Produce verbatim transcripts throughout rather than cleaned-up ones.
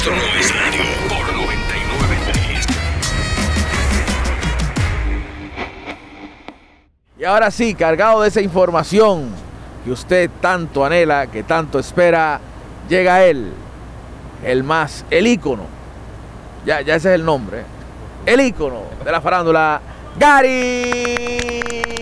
Esto no es radio por noventa y nueve punto tres. Y ahora sí, cargado de esa información que usted tanto anhela, que tanto espera, llega él, el más, el ícono. Ya, ya ese es el nombre. El ícono de la farándula, Gary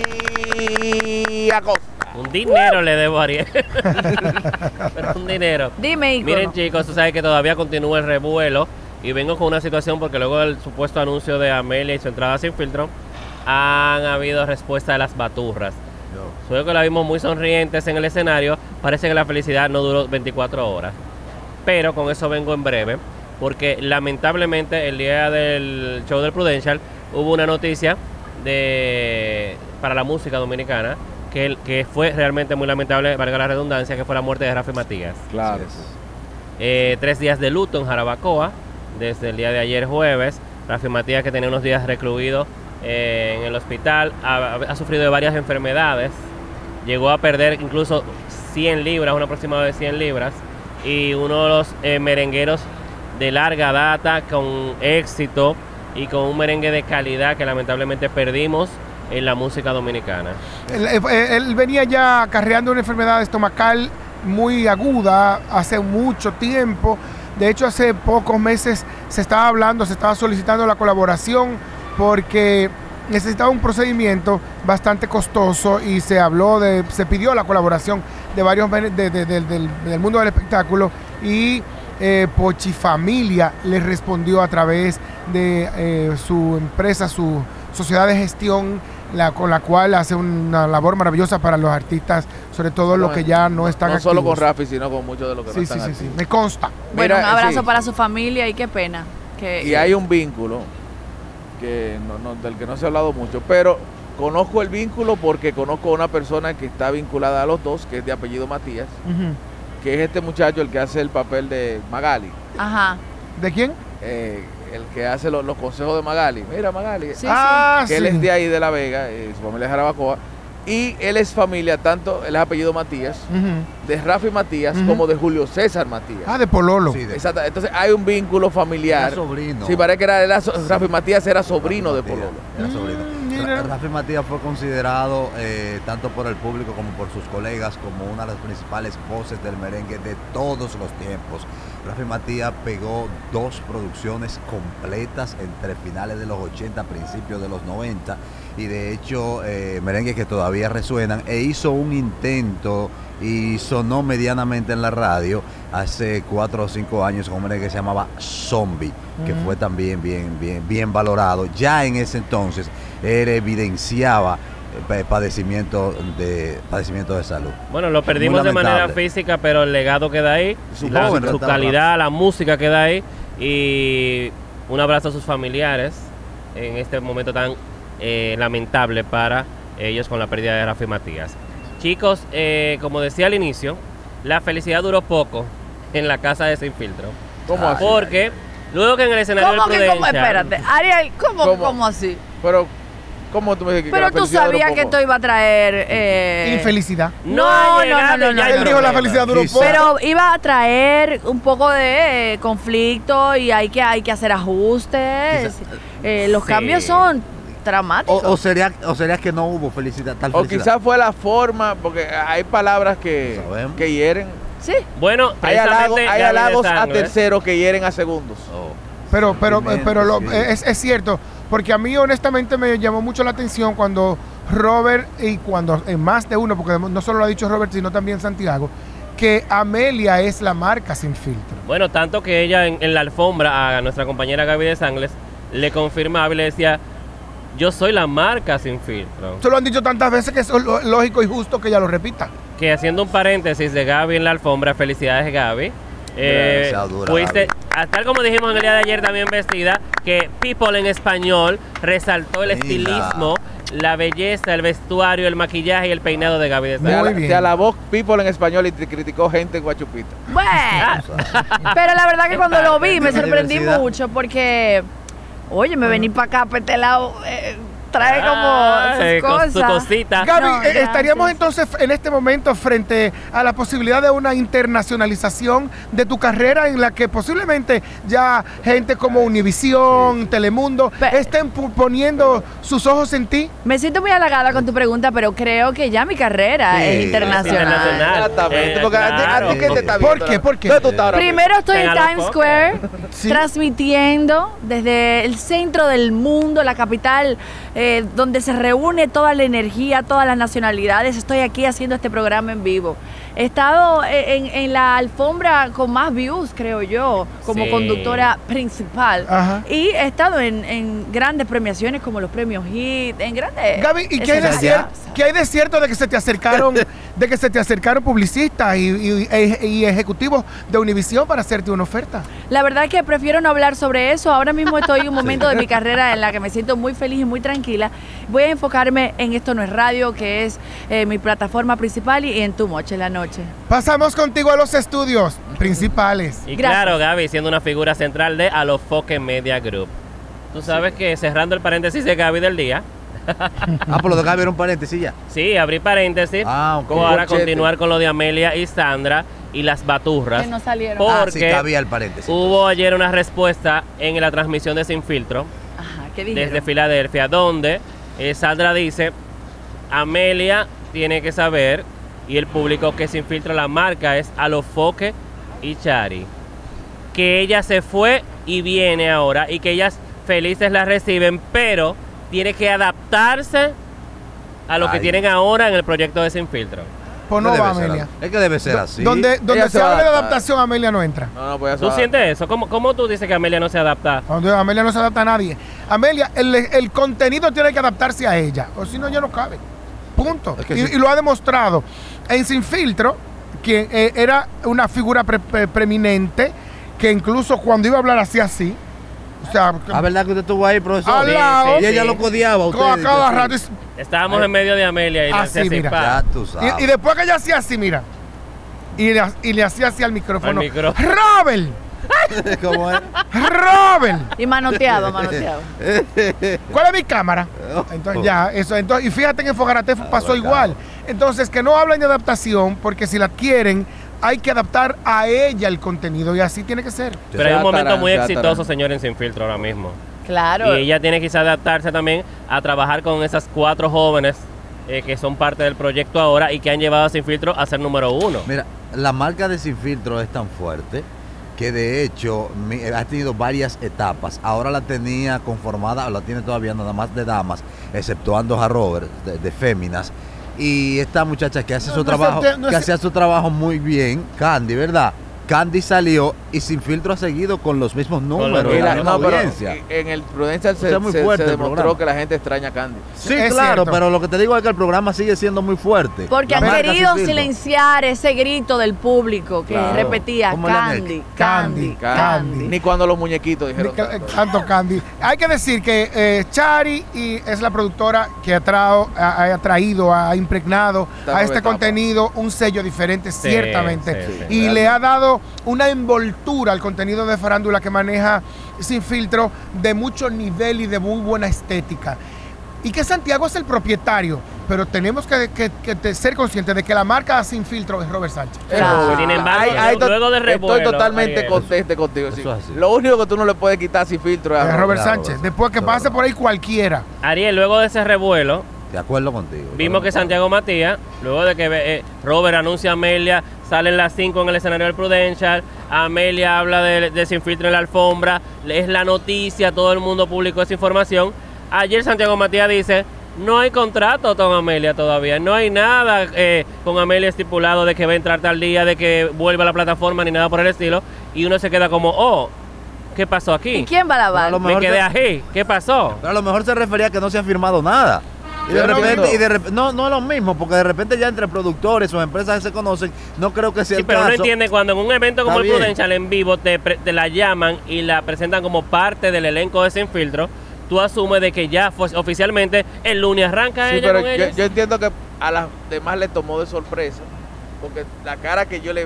Acosta. Un dinero uh. le debo a Ariel. Pero un dinero. Dime, ícono. Miren, chicos, tú sabes que todavía continúa el revuelo. Y vengo con una situación porque luego del supuesto anuncio de Amelia y su entrada sin filtro, han habido respuesta de las baturras. No. Luego que la vimos muy sonrientes en el escenario, parece que la felicidad no duró veinticuatro horas. Pero con eso vengo en breve, porque lamentablemente el día del show del Prudential hubo una noticia de para la música dominicana que, que fue realmente muy lamentable, valga la redundancia, que fue la muerte de Rafi Matías. Claro. Eh, tres días de luto en Jarabacoa, desde el día de ayer jueves. Rafi Matías, que tenía unos días recluido eh, en el hospital, ha, ha sufrido de varias enfermedades, llegó a perder incluso cien libras, un aproximado de cien libras, y uno de los eh, merengueros de larga data, con éxito y con un merengue de calidad que lamentablemente perdimos en la música dominicana. Él, él venía ya acarreando una enfermedad estomacal muy aguda hace mucho tiempo. De hecho, hace pocos meses se estaba hablando, se estaba solicitando la colaboración porque necesitaba un procedimiento bastante costoso y se habló de, se pidió la colaboración de varios de, de, de, del, del mundo del espectáculo y eh, Pochifamilia le respondió a través de eh, su empresa, su sociedad de gestión, la, con la cual hace una labor maravillosa para los artistas, sobre todo los que ya no están no activos. No solo con Rafi, sino con muchos de los que sí, no están sí, sí, activos. sí, me consta. Bueno, Mira, un abrazo sí. para su familia y qué pena. Que, y hay un vínculo que no, no, del que no se ha hablado mucho, pero conozco el vínculo porque conozco a una persona que está vinculada a los dos, que es de apellido Matías, uh-huh. que es este muchacho el que hace el papel de Magali. Ajá. ¿De quién? Eh, el que hace los, los consejos de Magali. Mira, Magali. Sí, ah, sí. Que sí. él es de ahí, de La Vega, eh, su familia es Jarabacoa. Y él es familia, tanto, él es apellido Matías, uh-huh. de Rafi Matías, uh-huh. como de Julio César Matías. Ah, de Pololo. Sí, de... Exacto. Entonces hay un vínculo familiar. Era sobrino. Sí, parece que era, era so... sí. Rafi Matías era sobrino Rafi de Matías, Pololo. Era sobrino. Mm, Rafi Matías fue considerado, eh, tanto por el público como por sus colegas, como una de las principales voces del merengue de todos los tiempos. Rafi Matías pegó dos producciones completas entre finales de los ochenta, principios de los noventa, y de hecho eh, merengues que todavía resuenan, e hizo un intento y sonó medianamente en la radio hace cuatro o cinco años con un merengue que se llamaba Zombie, uh-huh. que fue también bien, bien, bien valorado. Ya en ese entonces él evidenciaba padecimiento de padecimiento de salud. Bueno, lo perdimos de manera física, pero el legado queda ahí, su, la, su calidad, la música queda ahí, y un abrazo a sus familiares en este momento tan eh, lamentable para ellos con la pérdida de Rafi Matías. Chicos, eh, como decía al inicio, la felicidad duró poco en la casa de Sin Filtro. ¿Cómo así? Porque luego que en el escenario ¿Cómo del que, Prudential... cómo? Espérate, Ariel, ¿cómo, ¿cómo? ¿cómo así? Pero... ¿Cómo tú me dijiste Pero que la tú sabías que esto iba a traer... Eh... infelicidad. No, no, no, no, no. Él dijo la felicidad duró poco. Pero iba a traer un poco de eh, conflicto y hay que, hay que hacer ajustes. Eh, los sí. cambios son dramáticos. O, o, sería, o sería que no hubo felicidad, tal felicidad. O quizás fue la forma, porque hay palabras que, que hieren. Sí. Bueno, hay halagos, hay halagos a terceros que hieren a segundos. Oh. Pero, pero, Tremendo, pero lo, sí. es, es cierto. Porque a mí honestamente me llamó mucho la atención cuando Robert, y cuando en más de uno, porque no solo lo ha dicho Robert, sino también Santiago, que Amelia es la marca Sin Filtro. Bueno, tanto que ella en, en la alfombra a nuestra compañera Gaby de Sangles le confirmaba y le decía, yo soy la marca Sin Filtro. Eso lo han dicho tantas veces que es lógico y justo que ella lo repita. Que haciendo un paréntesis de Gaby en la alfombra, felicidades Gaby. Eh, fuiste, tal como dijimos en el día de ayer también vestida, que People en español resaltó el Mira. estilismo, la belleza, el vestuario, el maquillaje y el peinado de Gaby de Sangles. Muy bien. Te alabó People en español y te criticó gente en Guachupita. Bueno, pero la verdad que cuando lo vi me sorprendí mucho porque, oye, me vení para acá, para este lado, eh, trae como Ah, sus eh, con cosas. su cosita. Gaby, No, eh, estaríamos gracias. entonces en este momento frente a la posibilidad de una internacionalización de tu carrera en la que posiblemente ya gente como Univisión, Telemundo, Pe- estén pu- poniendo sus ojos en ti. Me siento muy halagada con tu pregunta, pero creo que ya mi carrera Sí, es internacional. internacional. Exactamente. Eh, Porque a ti- a ti, claro. ¿qué te está ¿Por viendo? qué? ¿Por qué? ¿Dónde tú estás ahora mismo? Primero estoy en En Alofoque. Times Square, Sí. transmitiendo desde el centro del mundo, la capital, eh, donde se reúne toda la energía, todas las nacionalidades. Estoy aquí haciendo este programa en vivo. He estado en, en la alfombra con más views, creo yo, como Sí. conductora principal. Ajá. Y he estado en, en grandes premiaciones como los premios HIT, en grandes... Gaby, ¿y qué hay, de escenarios. cierto, qué hay de cierto de que se te acercaron, de que se te acercaron publicistas y, y- e- y ejecutivos de Univisión para hacerte una oferta? La verdad es que prefiero no hablar sobre eso. Ahora mismo estoy en un momento de mi carrera en la que me siento muy feliz y muy tranquila. Voy a enfocarme en Esto No Es Radio, que es eh, mi plataforma principal, y en Tu Moche en la noche. Pasamos contigo a los estudios principales. Y Gracias. claro, Gaby, siendo una figura central de Alofoque Media Group. Tú sabes que cerrando el paréntesis de Gaby del día, Ah, por lo de Gaby era un paréntesis ya. sí, abrí paréntesis Ah, ok. para Corchete. continuar con lo de Amelia y Sandra y las baturras. Que no salieron. Por- Ah, sí, Porque cabía el paréntesis. Hubo ayer una respuesta en la transmisión de Sin Filtro Ajá, ¿qué dijeron? desde Filadelfia, donde eh, Sandra dice, Amelia tiene que saber, y el público, que Sin Filtro la marca es Alofoque y Chari, que ella se fue y viene ahora, y que ellas felices la reciben, pero tiene que adaptarse a lo que Ay. tienen ahora en el proyecto de Sin Filtro. Pues no debe va, ser Amelia. así. Es que debe ser Do- así. Donde, donde Ella se se va a habla de adaptar. adaptación, Amelia no entra. No, no, pues ¿Tú eso- sientes eso? ¿Cómo, cómo tú dices que Amelia no se adapta? Donde Amelia no se adapta a nadie. Amelia, el, el contenido tiene que adaptarse a ella, o si no, ya no cabe. Punto. Es que y, sí. y lo ha demostrado. En Sin Filtro, que eh, era una figura pre- pre- preeminente, que incluso cuando iba a hablar así, así, o sea, Ah, ¿verdad que usted estuvo ahí, profesor? Al Sí, lado. sí, Y ella sí. lo codiaba a co- a usted. cada así. rato. es- Estábamos en medio de Amelia y le Así, hacía así, mira. pa. Ya tú sabes. Y, y después que ella hacía así, mira, y le, y le hacía así al micrófono. Al micrófono. ¡Robert! ¿Cómo es? ¡Robert! Y manoteado, manoteado. ¿Cuál es mi cámara? Entonces ya, eso. Entonces, y fíjate que en Fogarate pasó bacán. igual. Entonces, que no hablen de adaptación, porque si la quieren, hay que adaptar a ella el contenido y así tiene que ser. Pero hay un Se momento atarán, muy se exitoso, atarán. señor, en Sin Filtro ahora mismo. Claro. Y ella tiene que adaptarse también a trabajar con esas cuatro jóvenes eh, que son parte del proyecto ahora y que han llevado a Sin Filtro a ser número uno. Mira, la marca de Sin Filtro es tan fuerte que de hecho mi- ha tenido varias etapas. Ahora la tenía conformada, o la tiene todavía nada más de damas, exceptuando a Robert, de, de féminas. Y esta muchacha que hace No, su no trabajo, acepte- no que ace- hacía su trabajo muy bien, Candy, ¿verdad? Candy salió y Sin Filtro ha seguido con los mismos números, los Y y la la- misma no, pero audiencia. en el Prudential se, O sea, muy se- fuerte se el demostró programa. que la gente extraña a Candy. Sí, Es claro, cierto. pero lo que te digo es que el programa sigue siendo muy fuerte. Porque La han marca querido Sin Filtro. silenciar ese grito del público que Claro. repetía Como el Candy, Enel. Candy, Candy, Candy. Ni cuando los muñequitos dijeron Ni que- tanto. Tanto Candy. Hay que decir que eh, Chari y es la productora que ha, trao- ha, ha traído, ha impregnado Esta a nueva este etapa. contenido un sello diferente, Sí, ciertamente. sí, sí. Y le ha dado una envoltura al contenido de farándula que maneja Sin Filtro de mucho nivel y de muy buena estética. Y que Santiago es el propietario, pero tenemos que, que- que te- ser conscientes de que la marca Sin Filtro es Robert Sánchez. Claro. Sin embargo, Ahí- ahí to- luego de revuelo, estoy totalmente Ariel. conteste contigo. sí. Eso es así. Lo único que tú no le puedes quitar sin filtro es a Es Robert claro, Sánchez. eso. Después que Eso pase es por ahí cualquiera. Ariel, luego de ese revuelo, De acuerdo contigo. vimos que Santiago Matías, luego de que eh, Robert anuncia a Amelia, salen las cinco en el escenario del Prudential, Amelia habla de, de Sin Filtro en la alfombra, es la noticia, todo el mundo publicó esa información. Ayer Santiago Matías dice, no hay contrato con Amelia todavía, no hay nada eh, con Amelia estipulado de que va a entrar tal día, de que vuelva a la plataforma, ni nada por el estilo, y uno se queda como, oh, ¿qué pasó aquí? ¿Y quién va a lavar? A lo Me mejor quedé te- aquí, ¿qué pasó? Pero a lo mejor se refería a que no se ha firmado nada. Y de Yo no repente, entiendo. y de rep- no, no es lo mismo, porque de repente ya entre productores o empresas que se conocen, no creo que sea Sí, el pero uno caso. entiende cuando en un evento como Está el bien. Prudential en vivo te, pre- te la llaman y la presentan como parte del elenco de Sin Filtro, tú asumes de que ya fue, oficialmente el lunes arranca Sí, ella pero con yo, ellos. yo entiendo que a las demás le tomó de sorpresa, porque la cara que yo le vi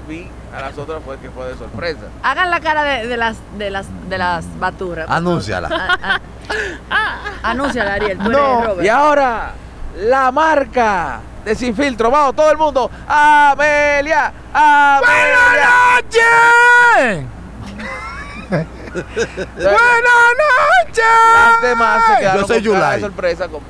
A las otras fue que fue de sorpresa. Hagan la cara de, de las de las de las baturras. Anúnciala. Ah, ah. Anúnciala, Ariel. Tú No, eres Robert. Y ahora, la marca de Sin Filtro. Vamos, todo el mundo. Amelia, Amelia. ¡Buenas noches! Las demás se quedaron Yo soy con cara de Yulai. sorpresa como...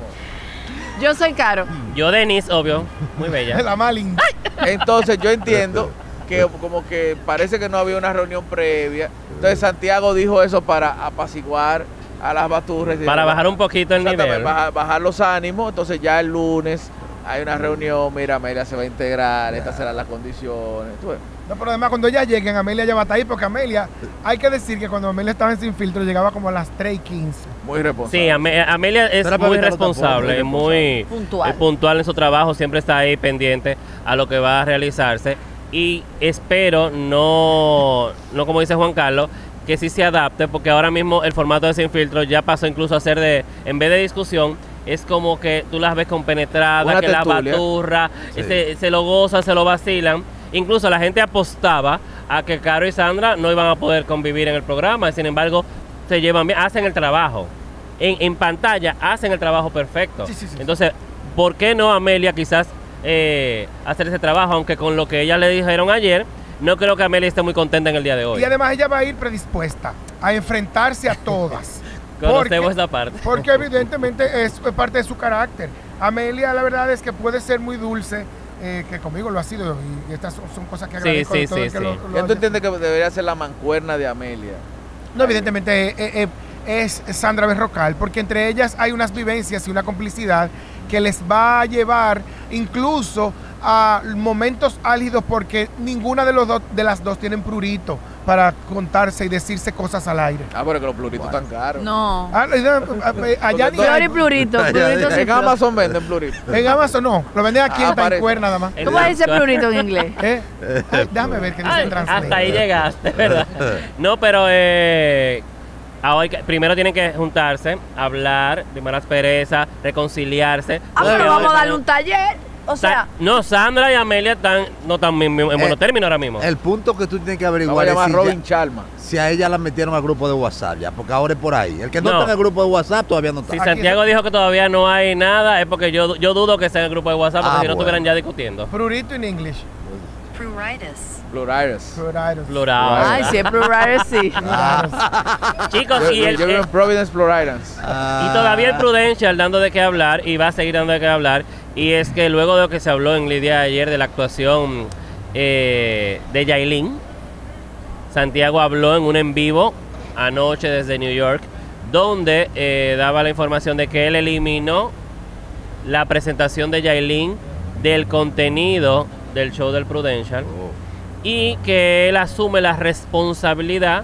Yo soy Caro. Yo, Denise, obvio. Muy bella. La más linda. Entonces yo entiendo que como que parece que no había una reunión previa. Entonces Santiago dijo eso para apaciguar a las baturras. Para bajar un poquito el Exactamente, nivel. Bajar, bajar los ánimos. Entonces ya el lunes hay una reunión. Mira, Amelia se va a integrar. Estas serán las condiciones. ¿Tú ves? No, pero además cuando ya lleguen, Amelia ya va a estar ahí, porque Amelia, hay que decir que cuando Amelia estaba en Sin Filtro, llegaba como a las tres y quince. Muy responsable. Sí, Ame- Amelia es Pero muy Pepito no responsable, tampoco, muy Puntual. eh, puntual en su trabajo, siempre está ahí pendiente a lo que va a realizarse y espero no, no como dice Juan Carlos, que sí se adapte, porque ahora mismo el formato de Sin Filtro ya pasó incluso a ser de, en vez de discusión, es como que tú las ves compenetradas, Una que la tertulia. baturra, Sí. se, se lo gozan, se lo vacilan. Incluso la gente apostaba a que Caro y Sandra no iban a poder convivir en el programa, sin embargo, se llevan bien, hacen el trabajo. En, en pantalla hacen el trabajo perfecto. Sí, sí, sí. Entonces, ¿por qué no Amelia quizás eh, hacer ese trabajo? Aunque con lo que ella le dijeron ayer, no creo que Amelia esté muy contenta en el día de hoy. Y además ella va a ir predispuesta a enfrentarse a todas. Conocemos esa parte. Porque evidentemente es parte de su carácter. Amelia, la verdad es que puede ser muy dulce, eh, que conmigo lo ha sido, y estas son, son cosas que Sí, agradezco sí, de todo sí, el que sí. lo- lo ¿Quién tú haya- entiendes que debería ser la mancuerna de Amelia? No, evidentemente eh, eh, es Sandra Berrocal, porque entre ellas hay unas vivencias y una complicidad que les va a llevar incluso a momentos álgidos, porque ninguna de, los dos- de las dos tienen prurito para contarse y decirse cosas al aire. Ah, pero que los pluritos están caros. No. Ah, eh, eh, allá ni Flor y plurito. Plurito sin En flor. Amazon venden pluritos. en Amazon no, lo venden aquí Ah, en parece. Times nada más. ¿Cómo dice plurito en inglés? ¿Eh? Ay, déjame ver qué dice Ay, en Translate. hasta ahí llegaste, ¿verdad? No, pero eh, ahora hay que- primero tienen que juntarse, hablar, limar las perezas, reconciliarse. Ah, pero Porque- vamos a darle un taller. O Sa- sea, no, Sandra y Amelia están no están en, en buenos Eh, términos ahora mismo. El punto que tú tienes que Vamos a averiguar es llamar si, a Robin ya- Chalma. si a ella la metieron al grupo de WhatsApp ya, porque ahora es por ahí. El que no, No. está en el grupo de WhatsApp todavía no está. Si Aquí Santiago está. dijo que todavía no hay nada, es porque yo, yo dudo que sea en el grupo de WhatsApp, porque Ah, si no bueno. estuvieran ya discutiendo. Prurito en English. Pruritus. Plurales. Pruritus. Plural. ay, si es plural, sí. Chicos, Yo, y, yo, el, yo vivo el- en Providence, Plurals. y todavía el Prudential dando de qué hablar y va a seguir dando de qué hablar. Y es que luego de lo que se habló en el día de ayer de la actuación eh, de Yailin, Santiago habló en un en vivo anoche desde New York, donde eh, daba la información de que él eliminó la presentación de Yailin del contenido del show del Prudential y que él asume la responsabilidad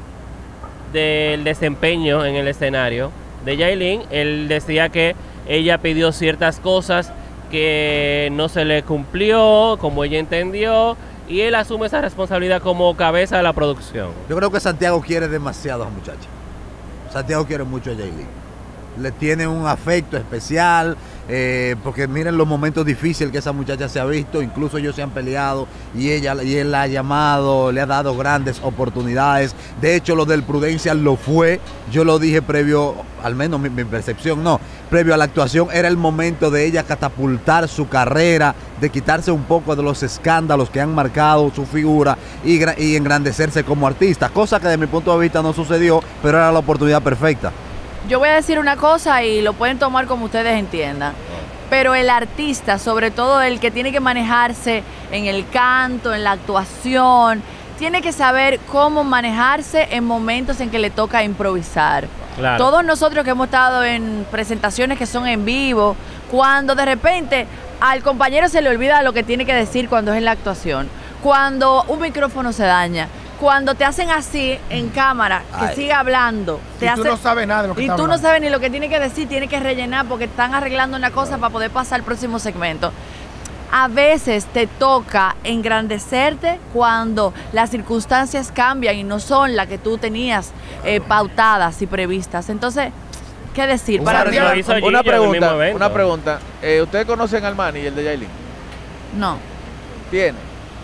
del desempeño en el escenario de Yailin. Él decía que ella pidió ciertas cosas que no se le cumplió como ella entendió y él asume esa responsabilidad como cabeza de la producción. Yo creo que Santiago quiere demasiado a esa muchacha. Santiago quiere mucho a Yailin. Le tiene un afecto especial, eh, porque miren los momentos difíciles que esa muchacha se ha visto, incluso ellos se han peleado y ella y él la ha llamado, le ha dado grandes oportunidades. De hecho, lo del Prudential lo fue, yo lo dije previo, al menos mi, mi percepción no, previo a la actuación, era el momento de ella catapultar su carrera, de quitarse un poco de los escándalos que han marcado su figura y, gra- y engrandecerse como artista, cosa que de mi punto de vista no sucedió, pero era la oportunidad perfecta. Yo voy a decir una cosa y lo pueden tomar como ustedes entiendan. Pero el artista, sobre todo el que tiene que manejarse en el canto, en la actuación, tiene que saber cómo manejarse en momentos en que le toca improvisar. Claro. Todos nosotros que hemos estado en presentaciones que son en vivo, cuando de repente al compañero se le olvida lo que tiene que decir cuando es en la actuación, cuando un micrófono se daña, cuando te hacen así en cámara, que Ay. sigue hablando, te Y tú hace- no sabes nada de lo que y está tú no hablando. sabes ni lo que tiene que decir, tiene que rellenar porque están arreglando una cosa para poder pasar al próximo segmento. A veces te toca engrandecerte cuando las circunstancias cambian y no son las que tú tenías eh, pautadas y previstas. Entonces, ¿qué decir? Un Para mí, Santiago- Lo hizo Gillo Una en el mismo pregunta, evento. una pregunta. Eh, ¿Ustedes conocen al manager de Yailin? no. ¿Tiene?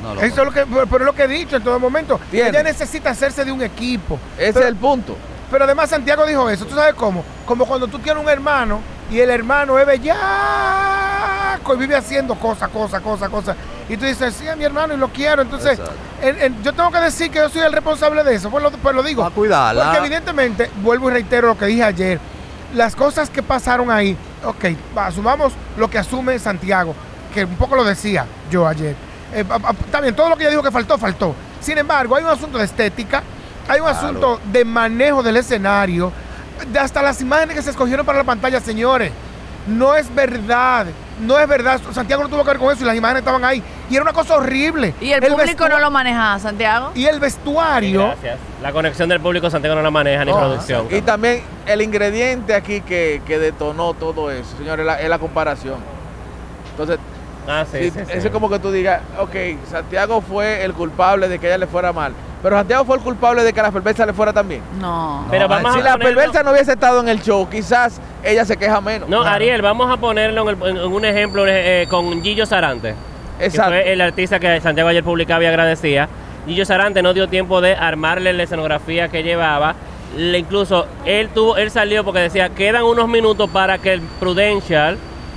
No, lo Eso es lo que, pero es lo que he dicho en todo momento. ¿Tiene? Ella necesita hacerse de un equipo. Ese pero, es el punto. Pero además Santiago dijo eso. ¿Tú sabes cómo? Como cuando tú tienes un hermano y el hermano es bellaco y vive haciendo cosas, cosas, cosas, cosas. Y tú dices, sí, a mi hermano y lo quiero. Entonces, en, en, yo tengo que decir que yo soy el responsable de eso. Pues lo, pues lo digo. A cuidarla. Porque evidentemente, vuelvo y reitero lo que dije ayer. Las cosas que pasaron ahí, ok, asumamos lo que asume Santiago, que un poco lo decía yo ayer. Eh, a, a, está bien, todo lo que ella dijo que faltó, faltó. Sin embargo, hay un asunto de estética, hay un Claro. asunto de manejo del escenario, de hasta las imágenes que se escogieron para la pantalla, señores. No es verdad, no es verdad. Santiago no tuvo que ver con eso y las imágenes estaban ahí. Y era una cosa horrible. Y el, público vestua- no lo maneja, Santiago. Y el vestuario. Gracias. La conexión del público Santiago no la maneja ni No, producción. Y también el ingrediente aquí que, que detonó todo eso, señores, es la, es la comparación. Entonces, Ah, sí, sí, sí, sí. eso es como que tú digas, ok, Santiago fue el culpable de que a ella le fuera mal, pero Santiago fue el culpable de que a la perversa le fuera también. No. Pero No, vamos Si a la ponerlo- perversa no hubiese estado en el show, quizás ella se queja menos. No, Claro. Ariel, vamos a ponerlo en, el- en un ejemplo eh, con Gillo Sarante. Exacto. Que fue el artista que Santiago ayer publicaba y agradecía. Gillo Sarante no dio tiempo de armarle la escenografía que llevaba. Le, incluso él tuvo, él salió porque decía, quedan unos minutos para que el Prudential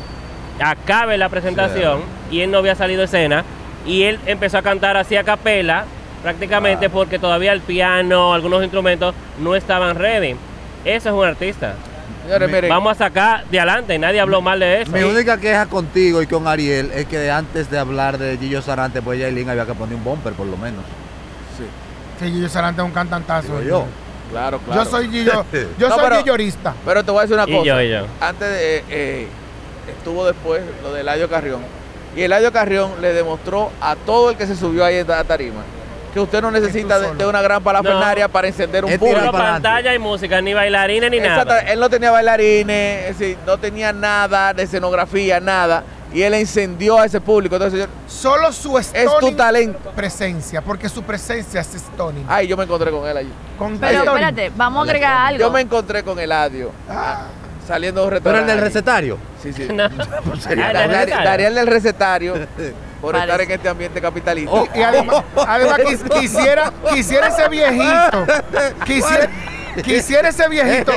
acabe la presentación, y él no había salido de escena, y él empezó a cantar así a capela, prácticamente porque todavía el piano, algunos instrumentos no estaban ready. Eso es un artista. Señores, miren, Vamos a sacar de adelante, nadie habló mal de eso. Mi única queja contigo y con Ariel es que antes de hablar de Gillo Sarante, pues Yailin había que poner un bumper por lo menos. sí, Sí, Gillo Sarante es un cantantazo. Digo yo. claro, claro. Yo soy Gillo, yo No, soy pero- Gillorista. Pero te voy a decir una Y cosa. yo, y yo. Antes de, eh, estuvo después lo de Eladio Carrión. Y Eladio Carrión le demostró a todo el que se subió ahí a la tarima que usted no necesita de, solo. de una gran parafernaria para encender un Es público. Pero para pantalla y música, ni bailarines ni Exacto, nada. él no tenía bailarines, es decir, no tenía nada de escenografía, nada. Y él encendió a ese público. Entonces, señor, Solo su es tu stunning talento. presencia, porque su presencia es stunning. Ay, yo me encontré con él allí. Con Pero stunning. espérate, vamos a agregar algo. Yo me encontré con Eladio Ah, saliendo de un Pero el restaurante. del recetario. Sí, sí. No. serio? Ah, Da- ¿el Dar- recetario? Daría el recetario por Parece. estar en este ambiente capitalista. Oh. y además, además quis- quisiera, quisiera ese viejito, quisiera, quisiera ese viejito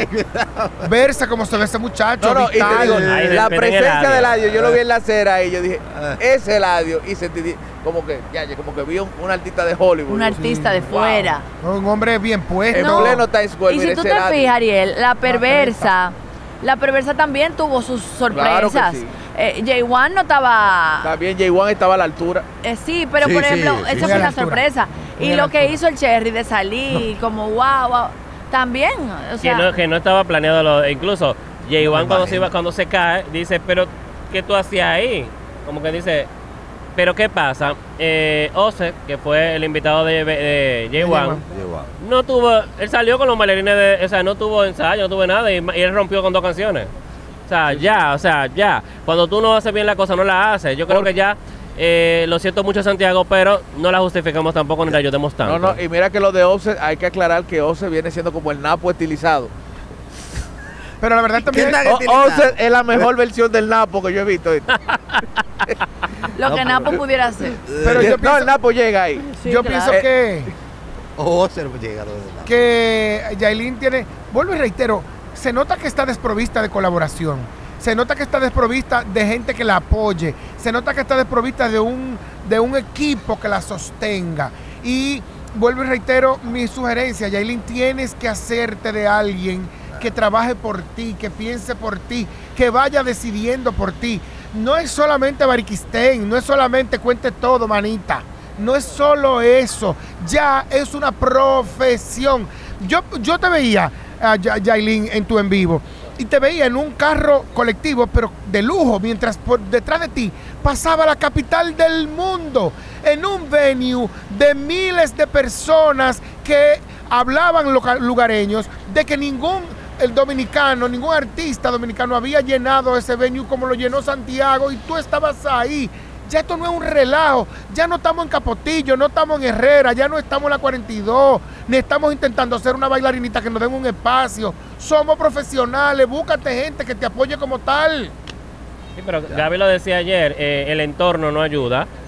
verse como se ve ese muchacho. No, no, y te vital. digo, Ay, la respeten presencia Eladio. de Eladio, yo lo vi en la acera y yo dije, es Eladio, y sentí como que, ya, ya, como que vi un, un artista de Hollywood. Un artista de fuera. Un hombre bien puesto. En No. pleno Times Square, Y mire, si tú ese te Eladio. fijas, Ariel, la perversa, la perversa también tuvo sus Claro que sorpresas. sí. Eh, Jay Wan no estaba. También Jay Wan estaba a la altura. Eh, sí, pero Sí, por sí, ejemplo, sí. esa Muy a fue la una altura. sorpresa. Muy Y a la lo que altura. hizo el Cherry de salir, como wow, wow, también. O Que sea, no, que no estaba planeado. Lo, incluso Jay Me Wan cuando se, imagino. iba, cuando se cae, dice, pero ¿qué tú hacías ahí? Como que dice, pero ¿qué pasa? Eh, Ose, que fue el invitado de, de Jay Jay Wan, Wan. Igual. no tuvo, él salió con los bailarines de, o sea, no tuvo ensayo, no tuvo nada, y, y él rompió con dos canciones. O sea, ya, o sea, ya. Cuando tú no haces bien la cosa, no la haces. Yo creo Por- que ya, eh, lo siento mucho Santiago, pero no la justificamos tampoco ni la ayudemos tanto. No, no, y mira que lo de Ose, hay que aclarar que Ose viene siendo como el Napo estilizado. Pero la verdad también. ¿Qué tal? O- estilizado? Ose es la mejor versión del Napo que yo he visto. ¿viste? lo que Napo pudiera hacer. Pero yo no, pienso, el Napo llega ahí. Sí, yo claro. pienso que, O se llega de verdad. que Yailin tiene. Vuelvo y reitero, se nota que está desprovista de colaboración. Se nota que está desprovista de gente que la apoye. Se nota que está desprovista de un, de un equipo que la sostenga. Y vuelvo y reitero mi sugerencia. Yailin, tienes que hacerte de alguien que trabaje por ti, que piense por ti, que vaya decidiendo por ti. No es solamente Bariquistén, no es solamente cuente todo, manita. No es solo eso. Ya es una profesión. Yo, yo te veía, uh, Yailin, en tu en vivo. Y te veía en un carro colectivo, pero de lujo, mientras por detrás de ti pasaba la capital del mundo, en un venue de miles de personas que hablaban loca- lugareños, de que ningún el dominicano, ningún artista dominicano había llenado ese venue como lo llenó Santiago, y tú estabas ahí. Ya esto no es un relajo, ya no estamos en Capotillo, no estamos en Herrera, ya no estamos en la cuarenta y dos, ni estamos intentando hacer una bailarinita que nos den un espacio. Somos profesionales, búscate gente que te apoye como tal. Sí, pero Gaby lo decía ayer, eh, el entorno no ayuda.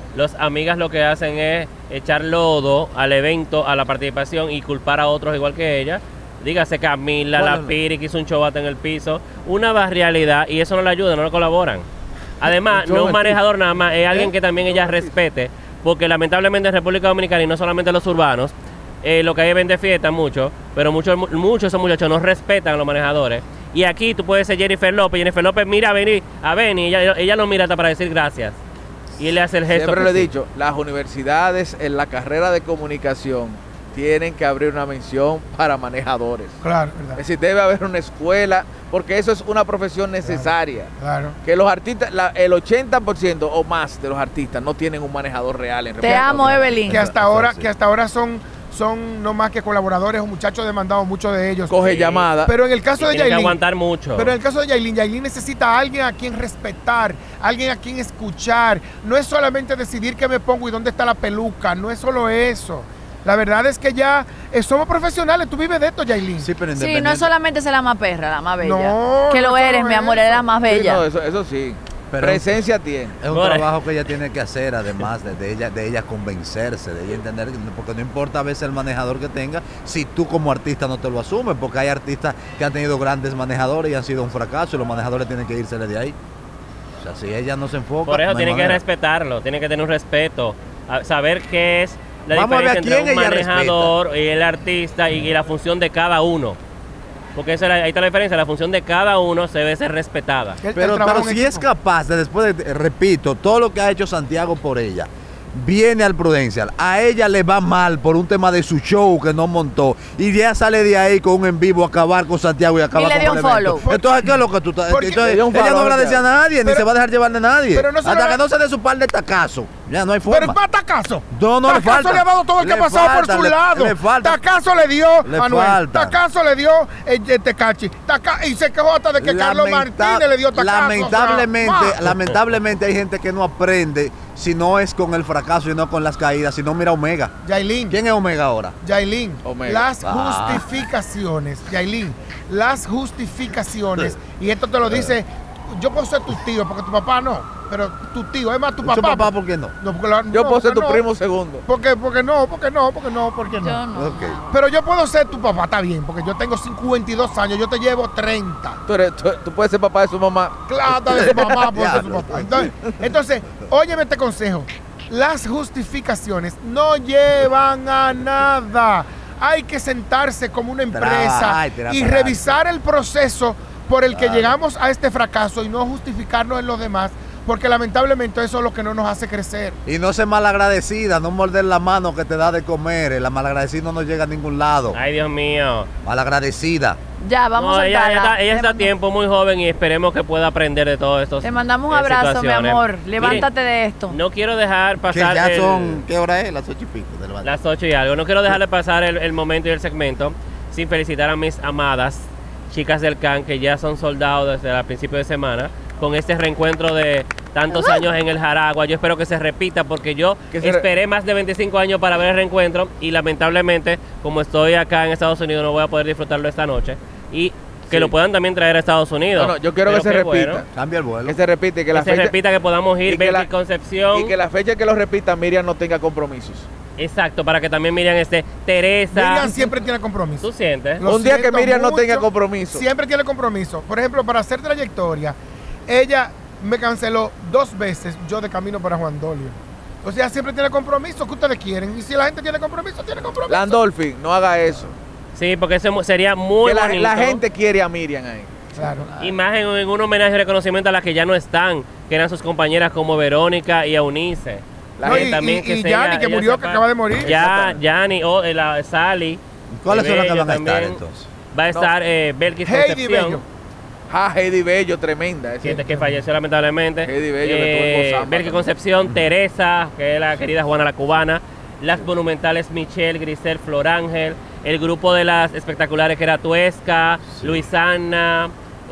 Los amigas lo que hacen es echar lodo al evento, a la participación y culpar a otros igual que ella. Dígase Camila, Bueno, la no. Piri que hizo un chobate en el piso. Una barrialidad y eso no le ayuda, no le colaboran. Además, Un no un chobate. manejador nada más, es alguien ¿Eh? que también ella respete, porque lamentablemente en República Dominicana y no solamente los urbanos, eh, lo que hay es vende fiesta mucho, pero muchos muchos de esos muchachos no respetan a los manejadores. Y aquí tú puedes ser Jennifer López, Jennifer López mira a Benny, a Benny, ella, ella lo mira hasta para decir gracias. Y él le hace el gesto. Siempre que lo he sí. dicho, las universidades en la carrera de comunicación tienen que abrir una mención para manejadores. Claro, Es verdad. decir, debe haber una escuela, porque eso es una profesión necesaria. Claro. Que los artistas, la- el ochenta por ciento o más de los artistas no tienen un manejador real en Te República amo, Dominicana. Evelyn. Que hasta ahora, que hasta ahora son, son no más que colaboradores o muchachos demandados, muchos de ellos. Coge Sí. llamada. Pero en el caso Y de tiene que Yailin, aguantar mucho. pero en el caso de Yailin, Yailin necesita a alguien a quien respetar, alguien a quien escuchar. No es solamente decidir qué me pongo y dónde está la peluca, no es solo eso. La verdad es que ya eh, somos profesionales, tú vives de esto, Yailin. Sí, pero Sí, no independiente- es solamente ser la más perra, la más bella. No, que no lo eres, solo mi amor, eso. eres la más Sí, bella. no, eso, eso sí. Pero- Presencia tiene. Es un Bueno. trabajo que ella tiene que hacer, además de, de ella de ella convencerse, de ella entender, que- porque no importa a veces el manejador que tenga, si tú como artista no te lo asumes, porque hay artistas que han tenido grandes manejadores y han sido un fracaso, y los manejadores tienen que irse de ahí. O sea, si ella no se enfoca, Por eso no hay tiene que manera. respetarlo, tiene que tener un respeto, a- saber qué es la Vamos a ver diferencia a entre un quién ella manejador y el artista y, y la función de cada uno. Porque esa es la- ahí está la diferencia, la función de cada uno se debe ser respetada. El- el Pero, trabajo pero en si es equipo. capaz de después, de, repito, todo lo que ha hecho Santiago por ella, viene al Prudential, a ella le va mal por un tema de su show que no montó, y ya sale de ahí con un en vivo a acabar con Santiago y acabar Y le con dio el un evento. follow. Entonces, ¿qué es lo que tú estás? Porque- Entonces, Le dio un ella no follow, agradece a ya. nadie, ni Pero- se va a dejar llevar de nadie. pero no se Hasta lo- que no se dé su par de tacazos. Ya no hay Pero forma. más Tacazo. No, no le Tacazo falta. le ha dado todo el que Le ha pasado falta, por su le- lado. le falta. Tacazo le dio Le Manuel. falta. Tacazo le dio eh, eh, Tecachi. Taca- y se quejó hasta de que Carlos Lamenta- Martínez le dio tacazo. Lamentablemente, o sea, lamentablemente hay gente que no aprende si no es con el fracaso y no con las caídas, si no mira Omega. Yailin. ¿Quién es Omega ahora? Yailin, Omega. las Ah. justificaciones, Yailin, las justificaciones, y esto te lo dice, yo puedo ser tu tío, porque tu papá no, pero tu tío, es más tu papá. ¿Su papá por qué no? No, porque la- Yo no, puedo ser porque tu no, primo segundo. Porque, porque no, porque no, porque no, porque no. Yo no. Ok. Pero yo puedo ser tu papá, está bien, porque yo tengo cincuenta y dos años, yo te llevo treinta. Tú, eres- tú- tú puedes ser papá de su mamá. Claro, de su mamá, puede ser su Diablo. papá. Entonces, entonces, óyeme este consejo. Las justificaciones no llevan a nada. Hay que sentarse como una empresa Trabajar y tirar y para revisar el proceso por el que Claro. llegamos a este fracaso y no justificarnos en los demás, porque lamentablemente eso es lo que no nos hace crecer. Y no ser malagradecida, no morder la mano que te da de comer. La malagradecida no llega a ningún lado. Ay, Dios mío. Malagradecida. Ya, vamos No, a ella, ella soltarla. está, ella está a tiempo, muy joven y esperemos que pueda aprender de todo esto. Te mandamos un abrazo, mi amor. Levántate de esto. No quiero dejar Que pasar ya el- son, ¿qué hora es? Las ocho y pico. de la mañana. las ocho y algo. No quiero dejar de pasar el, el momento y el segmento sin felicitar a mis amadas chicas del C A N que ya son soldados desde el principio de semana con este reencuentro de tantos años en el Jaragua. Yo espero que se repita porque yo Que se re- esperé más de veinticinco años para ver el reencuentro y lamentablemente como estoy acá en Estados Unidos no voy a poder disfrutarlo esta noche y que Sí. lo puedan también traer a Estados Unidos. No, no, yo quiero Pero que se qué repita. bueno. Cambia el vuelo. Que se repite, que Que la se fecha, repita, que podamos ir, y que Betty la- Concepción. y que la fecha que lo repita Miriam no tenga compromisos. Exacto, para que también Miriam esté. Teresa. Miriam siempre tiene compromiso. ¿Tú sientes? Lo Un día que siento Miriam no mucho, tenga compromiso. Siempre tiene compromiso. Por ejemplo, para hacer trayectoria, ella me canceló dos veces yo de camino para Juan Dolio. O sea, siempre tiene compromiso. ¿Qué ustedes quieren? Y si la gente tiene compromiso, tiene compromiso. Landolfi, no haga eso. Sí, porque eso sería muy Que la, bonito. la gente quiere a Miriam ahí. Claro. Imagen en un homenaje y reconocimiento a las que ya no están, que eran sus compañeras como Verónica y Eunice. La No, gente y, también y- que y se- Yanni, ella- que ella murió, sepa- que acaba de morir. Ya, Yanni, o eh, la Sally. ¿Cuáles son las que Bello van a estar también. entonces? Va a estar eh, Belkis Heidi Concepción, Bello. Ah, Heidi Bello, tremenda. ese. que, que falleció lamentablemente. Heidi Bello, que tuvo en Cosamba Belkis también. Concepción, Teresa, que es la querida Juana la Cubana, las monumentales Michelle, Grisel, Florángel, el grupo de las espectaculares que era Tuesca, Luisana,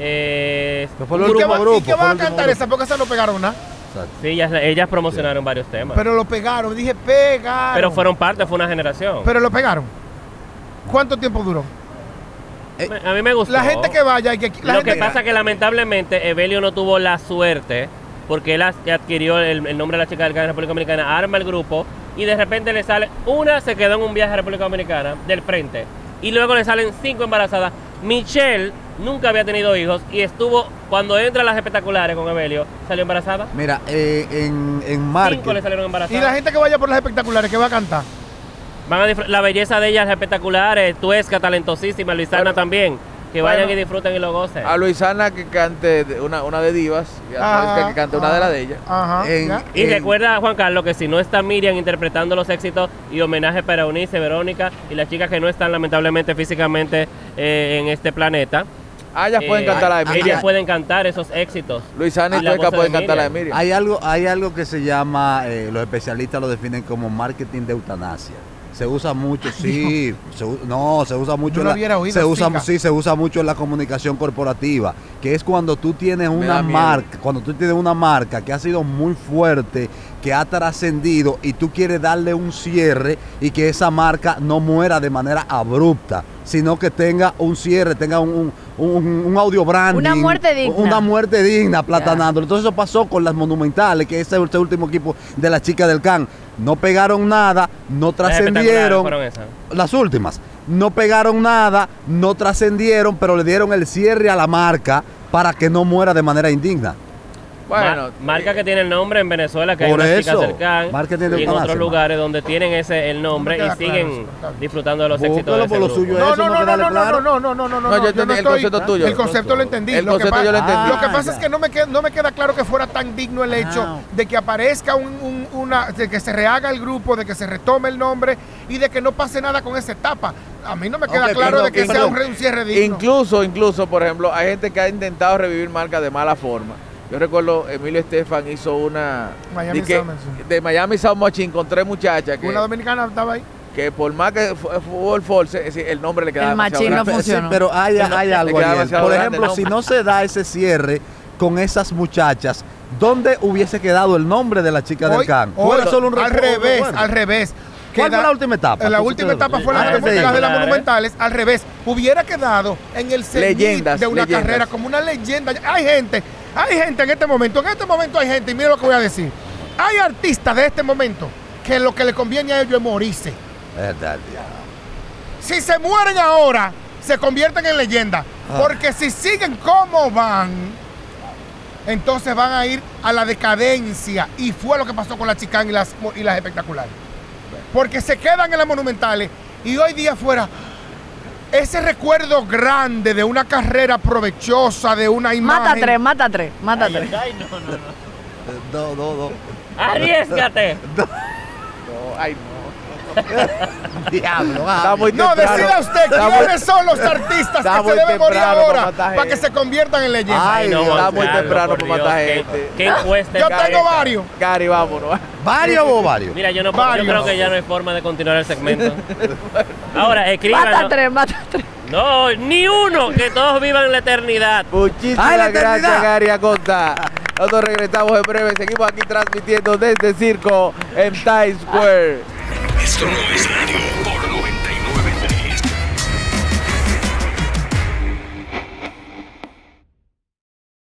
eh, Que fue un el ¿Y qué último va, grupo, y qué fue va a el último cantar grupo. esa? Porque esa no pegaron nada. Exacto. Sí, ellas, ellas promocionaron varios temas. Pero lo pegaron. Dije, pegaron. Pero fueron parte, fue una generación. Pero lo pegaron. ¿Cuánto tiempo duró? Me- a mí me gustó. La gente que vaya y que... La Lo gente que pasa es que lamentablemente Evelio no tuvo la suerte porque él as- adquirió el, el nombre de la chica del Can en República Dominicana, arma el grupo y de repente le sale, una se quedó en un viaje a República Dominicana del frente y luego le salen cinco embarazadas. Michelle nunca había tenido hijos y estuvo, cuando entra a las espectaculares con Evelio, salió embarazada. Mira, eh, en, en Cinco marketing, le salieron Y embarazadas. la gente que vaya por las espectaculares, ¿qué va a cantar? Van a disfr- la belleza de ellas es espectaculares, Tuesca, talentosísima, Luisana Bueno, también. Que bueno. vayan y disfruten y lo gocen. A Luisana que cante de- una, una de divas, y a Ajá, Tuesca que cante una de las de ella. Ajá. En- ya. Y en- recuerda, Juan Carlos, que si no está Miriam interpretando los éxitos y homenaje para Eunice, Verónica y las chicas que no están lamentablemente físicamente eh, en este planeta, Ah, ellas pueden eh, cantar la de ellas Miriam. pueden cantar esos éxitos. Luisana y Y la Tuesca voz de pueden cantar la de Miriam. Miriam. hay algo, hay algo que se llama, eh, los especialistas lo definen como marketing de eutanasia. Se usa mucho, sí, se u- no, se usa mucho, No en lo la- hubiera oído, se usa, chica. sí, se usa mucho en la comunicación corporativa, que es cuando tú tienes Me una da miedo. marca, cuando tú tienes una marca que ha sido muy fuerte, que ha trascendido y tú quieres darle un cierre y que esa marca no muera de manera abrupta, sino que tenga un cierre, tenga un, un, un- un audio branding. Una muerte digna. Una muerte digna, platanando. Entonces eso pasó con las monumentales, que ese es este último equipo de la chica del Can. No pegaron nada, no Las espectaculares trascendieron. fueron esas. Las últimas. No pegaron nada, no trascendieron, pero le dieron el cierre a la marca para que no muera de manera indigna. Bueno, Ma- marca que tiene el nombre en Venezuela, que hay Por unas eso, chicas del Can, marketing de y en eutanasia, otros ma. lugares donde tienen ese el nombre No me y queda claro siguen eso, está bien. disfrutando de los éxitos de Búscalo ese por lo grupo. suyo. No, eso no, no no, queda no, no, claro. no, no, no, no, no, No, no, yo yo entendí no el estoy- concepto tuyo. El concepto lo entendí. El Lo que concepto yo lo pasa- entendí. Lo que pasa Ah, es que no me, queda, no me queda claro que fuera tan digno el hecho Ah. de que aparezca un, un- una, de que se rehaga el grupo, de que se retome el nombre y de que no pase nada con esa etapa. A mí no me queda Ok, claro perdón, de que sea perdón. un, re- un cierre digno. incluso, incluso, por ejemplo, hay gente que ha intentado revivir marcas de mala forma. Yo recuerdo, Emilio Estefan hizo una Miami de, que- Sound Machine. de Miami Sound Machine con tres muchachas que, Una dominicana estaba ahí. que por más que fu- hubo el force, es decir, el nombre le quedaba El demasiado machín no grande. funcionó. Sí, pero hay, hay algo queda ahí. demasiado Por grande, ejemplo, ¿no? si no se da ese cierre con esas muchachas, ¿dónde hubiese quedado el nombre de la chica del Hoy- Can? hoy- Fuera solo un al recuerdo, revés, recuerdo. al revés. ¿Cuál Queda- fue la última etapa? La Tú- última tú- etapa fue Ah, la de las sí, de las claro. monumentales, al revés. Hubiera quedado en el cenit Leyendas, de una leyendas. carrera como una leyenda. Hay gente, hay gente en este momento, en este momento hay gente, y mira lo que voy a decir. Hay artistas de este momento que lo que le conviene a ellos es morirse. Verdad, ya. Si se mueren ahora, se convierten en leyenda. Ah. Porque si siguen como van, entonces van a ir a la decadencia. Y fue lo que pasó con la Chicán y las, y las espectaculares. Porque se quedan en las monumentales y hoy día fuera ese recuerdo grande de una carrera provechosa, de una imagen. Mata tres, mata tres, mata tres. Do, do, do. ¡Arriesgate! No, ay, no. Diablo, ah. Está muy No, temprano. decida usted Está muy- quiénes son los artistas está que muy se deben morir temprano ahora para matar para que gente. se conviertan en leyendas. Ay, no, Dios, está Juan muy Carlos, temprano por para matar Dios, gente. ¿Qué, qué encuesta Yo es tengo esta? varios. Gary, vámonos. ¿Varios o varios? Mira, yo no puedo- yo Varios. creo que ya no hay forma de continuar el segmento. Ahora, Mata escríbanos. tres, mata tres. No, ni uno, que todos vivan la eternidad. Muchísimas ¡Ay, la gracias, eternidad! Gary Acosta. Nosotros regresamos en breve. Seguimos aquí transmitiendo desde Circo en Times Square. Esto no es radio.